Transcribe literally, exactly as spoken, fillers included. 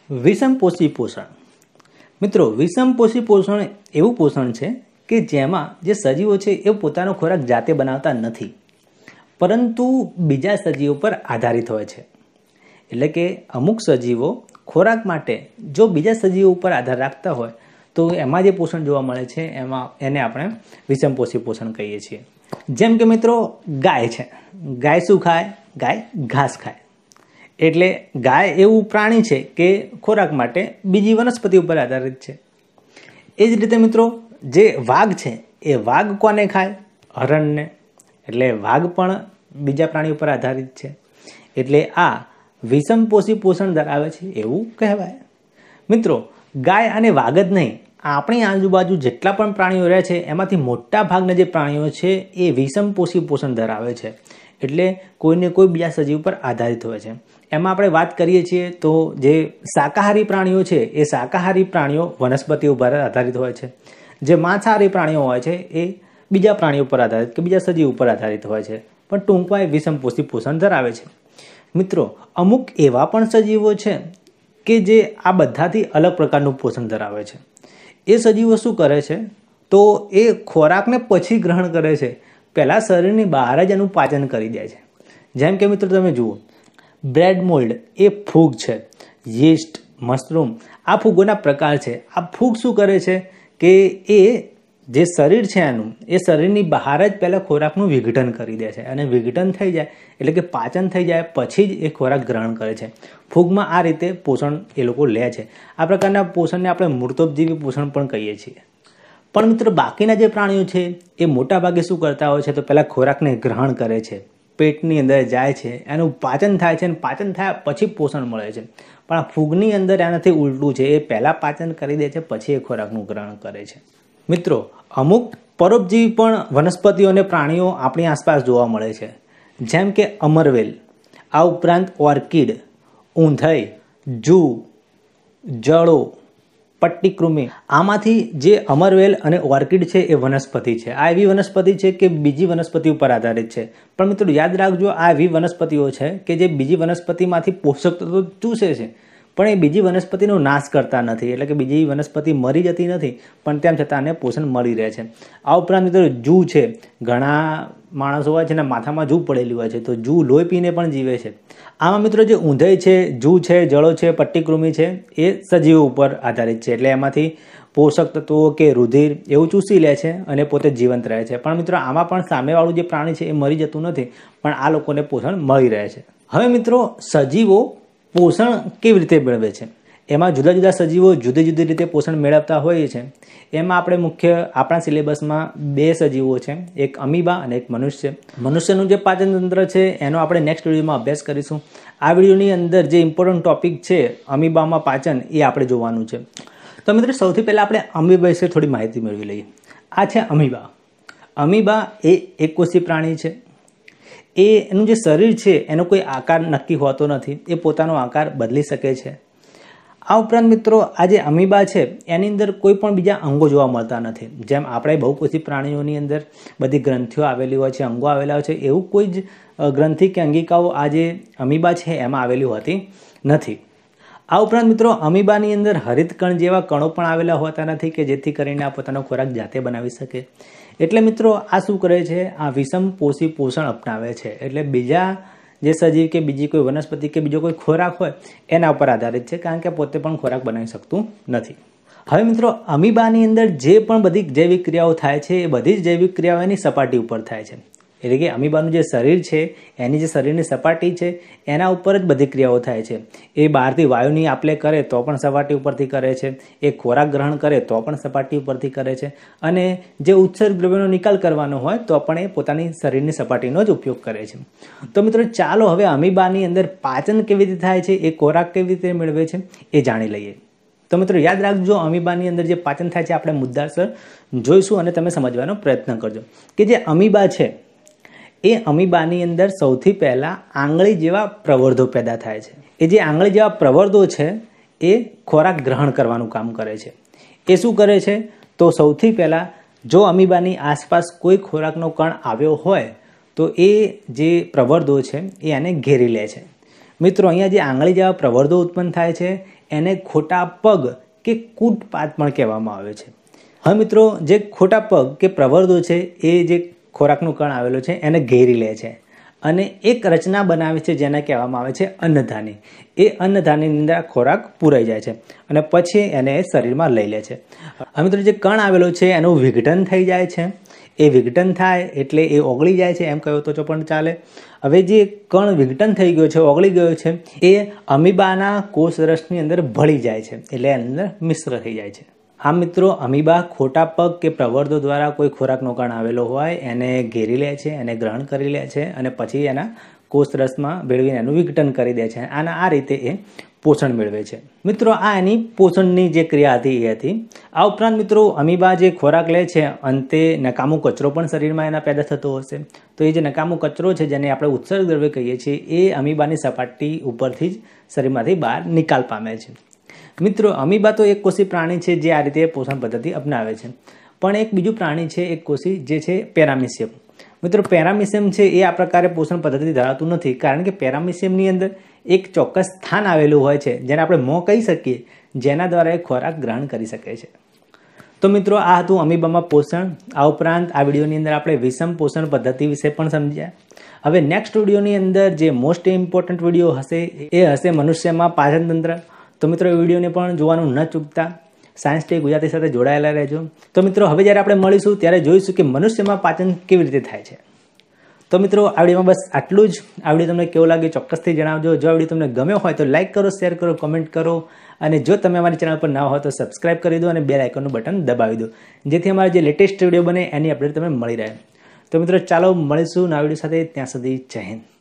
વિષમપોષી પોષણ. મિત્રો, વિષમપોષી પોષણ એવું પોષણ છે કે જેમાં જે સજીવો છે એ પોતાનો ખોરાક જાતે બનાવતા નથી, પરંતુ બીજા સજીવો પર આધારિત હોય છે. એટલે કે અમુક સજીવો ખોરાક માટે જો બીજા સજીવો ઉપર આધાર રાખતા હોય તો એમાં જે પોષણ જોવા મળે છે એમાં એને આપણે વિષમપોષી પોષણ કહીએ છીએ. જેમ કે મિત્રો, ગાય છે. ગાય શું ખાય? ગાય ઘાસ ખાય. એટલે ગાય એવું પ્રાણી છે કે ખોરાક માટે બીજી વનસ્પતિ ઉપર આધારિત છે. એ જ રીતે મિત્રો, જે વાઘ છે એ વાઘ કોને ખાય? હરણને. એટલે વાઘ પણ બીજા પ્રાણી ઉપર આધારિત છે. એટલે આ વિષમપોષી પોષણ ધરાવે છે એવું કહેવાય. મિત્રો, ગાય અને વાઘ જ નહીં, આપણી આજુબાજુ જેટલા પણ પ્રાણીઓ રહે છે એમાંથી મોટા ભાગના જે પ્રાણીઓ છે એ વિષમપોષી પોષણ ધરાવે છે. એટલે કોઈને કોઈ બીજા સજીવ પર આધારિત હોય છે. એમાં આપણે વાત કરીએ છીએ તો જે શાકાહારી પ્રાણીઓ છે એ શાકાહારી પ્રાણીઓ વનસ્પતિ ઉપર આધારિત હોય છે. જે માંસાહારી પ્રાણીઓ હોય છે એ બીજા પ્રાણીઓ પર આધારિત કે બીજા સજીવ ઉપર આધારિત હોય છે, પણ ટૂંકમાં એ વિષમપોષી પોષણ ધરાવે છે. મિત્રો, અમુક એવા પણ સજીવો છે કે જે આ બધાથી અલગ પ્રકારનું પોષણ ધરાવે છે. એ સજીવો શું કરે છે તો એ ખોરાકને પછી ગ્રહણ કરે છે, પહેલાં શરીરની બહાર જ એનું પાચન કરી દે છે. જેમ કે મિત્રો, તમે જુઓ, બ્રેડ મોલ્ડ એ ફૂગ છે, યીસ્ટ, મશરૂમ આ ફૂગોના પ્રકાર છે. આ ફૂગ શું કરે છે કે એ જે શરીર છે એનું એ શરીરની બહાર જ પહેલાં ખોરાકનું વિઘટન કરી દે છે, અને વિઘટન થઈ જાય એટલે કે પાચન થઈ જાય પછી જ એ ખોરાક ગ્રહણ કરે છે. ફૂગમાં આ રીતે પોષણ એ લોકો લે છે. આ પ્રકારના પોષણને આપણે મૂર્તોપજીવી પોષણ પણ કહીએ છીએ. પણ મિત્રો, બાકીના જે પ્રાણીઓ છે એ મોટા ભાગે શું કરતા હોય છે તો પહેલાં ખોરાકને ગ્રહણ કરે છે, પેટની અંદર જાય છે, એનું પાચન થાય છે, અને પાચન થયા પછી પોષણ મળે છે. પણ આ ફૂગની અંદર એનાથી ઉલટું છે, એ પહેલાં પાચન કરી દે છે પછી એ ખોરાકનું ગ્રહણ કરે છે. મિત્રો, અમુક પરોપજીવી પણ વનસ્પતિઓ અને પ્રાણીઓ આપણી આસપાસ જોવા મળે છે. જેમ કે અમરવેલ, આ ઉપરાંત ઓર્કિડ, ઊંધઈ, જૂ, જળો, પટ્ટીકૃમિ. આમાંથી જે અમરવેલ અને ઓર્કિડ છે એ વનસ્પતિ છે. આ એવી વનસ્પતિ છે કે બીજી વનસ્પતિ ઉપર આધારિત છે. પણ મિત્રો, યાદ રાખજો, આ એવી વનસ્પતિઓ છે કે જે બીજી વનસ્પતિમાંથી પોષક તત્વો ચૂસે છે, પણ એ બીજી વનસ્પતિનો નાશ કરતા નથી. એટલે કે બીજી વનસ્પતિ મરી જતી નથી, પણ તેમ છતાં આને પોષણ મળી રહે છે. આ ઉપરાંત મિત્રો, જૂ છે. ઘણા માણસો હોય છે ને માથામાં જૂ પડેલી હોય છે, તો જૂ લોહી પીને પણ જીવે છે. આમાં મિત્રો, જે ઊંધઈ છે, જૂ છે, જળો છે, પટ્ટીકૃમિ છે, એ સજીવો ઉપર આધારિત છે. એટલે એમાંથી પોષક તત્વો કે રુધિર એવું ચૂસી લે છે અને પોતે જીવંત રહે છે. પણ મિત્રો, આમાં પણ સામેવાળું જે પ્રાણી છે એ મરી જતું નથી, પણ આ લોકોને પોષણ મળી રહે છે. હવે મિત્રો, સજીવો પોષણ કેવી રીતે મેળવે છે? એમાં જુદા જુદા સજીવો જુદી જુદી રીતે પોષણ મેળવતા હોય છે. એમાં આપણે મુખ્ય આપણા સિલેબસમાં બે સજીવો છે, એક અમીબા અને એક મનુષ્ય. મનુષ્યનું જે પાચન તંત્ર છે એનો આપણે નેક્સ્ટ વિડીયોમાં અભ્યાસ કરીશું. આ વિડીયોની અંદર જે ઇમ્પોર્ટન્ટ ટોપિક છે અમીબામાં પાચન, એ આપણે જોવાનું છે. તો મિત્રો, સૌથી પહેલાં આપણે અમીબા વિશે થોડી માહિતી મેળવી લઈએ. આ છે અમીબા. અમીબા એ એકકોષી પ્રાણી છે. એ એનું જે શરીર છે એનો કોઈ આકાર નક્કી હોતો નથી, એ પોતાનો આકાર બદલી શકે છે. આ ઉપરાંત મિત્રો, આ જે અમીબા છે એની અંદર કોઈ પણ બીજા અંગો જોવા મળતા નથી. જેમ આપણે બહુકોષી પ્રાણીઓની અંદર બધી ગ્રંથિઓ આવેલી હોય છે, અંગો આવેલા હોય છે, એવું કોઈ જ ગ્રંથિ કે અંગિકાઓ આ જે અમીબા છે એમાં આવેલી હોતી નથી. આ ઉપરાંત મિત્રો, અમીબાની અંદર હરિતકણ જેવા કણો પણ આવેલા હોતા નથી કે જેથી કરીને આ પોતાનો ખોરાક જાતે બનાવી શકે. એટલે મિત્રો, આ શું કરે છે? આ વિષમપોષી પોષણ અપનાવે છે. એટલે બીજા જે સજીવ કે બીજી કોઈ વનસ્પતિ કે બીજો કોઈ ખોરાક હોય એના ઉપર આધારિત છે, કારણ કે પોતે પણ ખોરાક બનાવી શકતું નથી. હવે મિત્રો, અમીબાની અંદર જે પણ બધી જૈવિક ક્રિયાઓ થાય છે એ બધી જ જૈવિક ક્રિયાઓ એની સપાટી ઉપર થાય છે. એટલે કે અમીબાનું જે શરીર છે એની જે શરીરની સપાટી છે એના ઉપર જ બધી ક્રિયાઓ થાય છે. એ બહારથી વાયુની આપલે કરે તો પણ સપાટી ઉપરથી કરે છે, એ ખોરાક ગ્રહણ કરે તો પણ સપાટી ઉપરથી કરે છે, અને જે ઉત્સર્ગ દ્રવ્યનો નિકાલ કરવાનો હોય તો પણ એ પોતાની શરીરની સપાટીનો જ ઉપયોગ કરે છે. તો મિત્રો, ચાલો હવે અમીબાની અંદર પાચન કેવી રીતે થાય છે, એ ખોરાક કેવી રીતે મેળવે છે એ જાણી લઈએ. તો મિત્રો, યાદ રાખજો, અમીબાની અંદર જે પાચન થાય છે આપણે મુદ્દાસર જોઈશું અને તમે સમજવાનો પ્રયત્ન કરજો કે જે અમીબા છે એ અમીબાની અંદર સૌથી પહેલાં આંગળી જેવા પ્રવર્ધો પેદા થાય છે. એ જે આંગળી જેવા પ્રવર્ધો છે એ ખોરાક ગ્રહણ કરવાનું કામ કરે છે. એ શું કરે છે તો સૌથી પહેલાં જો અમીબાની આસપાસ કોઈ ખોરાકનો કણ આવ્યો હોય તો એ જે પ્રવર્ધો છે એ આને ઘેરી લે છે. મિત્રો અહીંયા જે આંગળી જેવા પ્રવર્ધો ઉત્પન્ન થાય છે એને ખોટા પગ કે કૂટપાત પણ કહેવામાં આવે છે. હવે મિત્રો જે ખોટા પગ કે પ્રવર્ધો છે એ જે ખોરાકનું કણ આવેલો છે એને ઘેરી લે છે અને એક રચના બનાવે છે જેને કહેવામાં આવે છે અન્નધાની. એ અન્નધાનીની અંદર ખોરાક પૂરાઈ જાય છે અને પછી એને શરીરમાં લઈ લે છે. હવે મિત્રો જે કણ આવેલો છે એનું વિઘટન થઈ જાય છે. એ વિઘટન થાય એટલે એ ઓગળી જાય છે એમ કહ્યું તો પણ ચાલે. હવે જે કણ વિઘટન થઈ ગયો છે, ઓગળી ગયો છે, એ અમીબાના કોષરસની અંદર ભળી જાય છે એટલે એની અંદર મિશ્ર થઈ જાય છે. આ મિત્રો અમીબા ખોટા પગ કે પ્રવર્ધો દ્વારા કોઈ ખોરાકનો કણ આવેલો હોય એને ઘેરી લે છે, એને ગ્રહણ કરી લે છે અને પછી એના કોષરસમાં ભેળવીને એનું વિઘટન કરી દે છે. આના આ રીતે એ પોષણ મેળવે છે. મિત્રો આ એની પોષણની જે ક્રિયા હતી એ હતી. આ ઉપરાંત મિત્રો અમીબા જે ખોરાક લે છે અંતે નકામો કચરો પણ શરીરમાં એના પેદા થતો હશે. તો એ જે નકામો કચરો છે જેને આપણે ઉત્સર્ગ દ્રવ્ય કહીએ છીએ એ અમીબાની સપાટી ઉપરથી જ શરીરમાંથી બહાર નિકાલ પામે છે. મિત્રો અમીબા તો એક કોષી પ્રાણી છે જે આ રીતે પોષણ પદ્ધતિ અપનાવે છે. પણ એક બીજું પ્રાણી છે એક કોષી જે છે પેરામિશિયમ. મિત્રો પેરામિશિયમ છે એ આ પ્રકારે પોષણ પદ્ધતિ ધરાવતું નથી કારણ કે પેરામિશિયમની અંદર એક ચોક્કસ સ્થાન આવેલું હોય છે જેને આપણે મોં કહી શકીએ, જેના દ્વારા એ ખોરાક ગ્રહણ કરી શકે છે. તો મિત્રો આ હતું અમીબામાં પોષણ. આ ઉપરાંત આ વિડીયોની અંદર આપણે વિષમ પોષણ પદ્ધતિ વિશે પણ સમજ્યા. હવે નેક્સ્ટ વિડીયોની અંદર જે મોસ્ટ ઇમ્પોર્ટન્ટ વિડીયો હશે એ હશે મનુષ્યમાં પાચનતંત્ર. તો મિત્રો એ વિડીયોને પણ જોવાનું ન ચૂકતા. સાયન્સ ડે ગુજરાતી સાથે જોડાયેલા રહેજો. તો મિત્રો હવે જ્યારે આપણે મળીશું ત્યારે જોઈશું કે મનુષ્યમાં પાચન કેવી રીતે થાય છે. તો મિત્રો આ વિડીયોમાં બસ આટલું જ. આ વિડીયો તમને કેવો લાગે ચોક્કસથી જણાવજો. જો આ વિડીયો તમને ગમ્યો હોય તો લાઇક કરો, શેર કરો, કોમેન્ટ કરો અને જો તમે અમારી ચેનલ પર ના હોય તો સબસ્ક્રાઇબ કરી દો અને બેલ આઇકોનનું બટન દબાવી દો જેથી અમારા જે લેટેસ્ટ વિડીયો બને એની અપડેટ તમને મળી રહે. તો મિત્રો ચાલો મળીશું નવા વિડીયો સાથે. ત્યાં સુધી જય હિન્દ.